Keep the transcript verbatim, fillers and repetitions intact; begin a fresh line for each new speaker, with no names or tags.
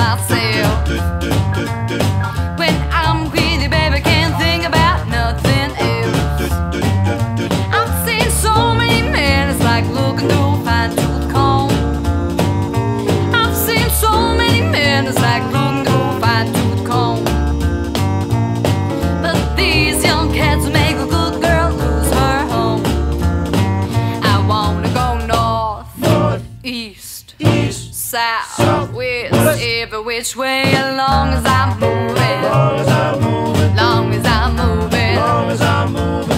myself. When I'm with you, baby, can't think about nothing else. I've seen so many men, it's like looking through a fine-tooth comb. I've seen so many men, it's like looking through a fine-tooth comb. But these young cats make a good girl lose her home. I wanna go north, north, east, east, south, south, west, west, every which way, as long as I'm moving, long as I'm moving, long as I'm moving, long as I'm moving.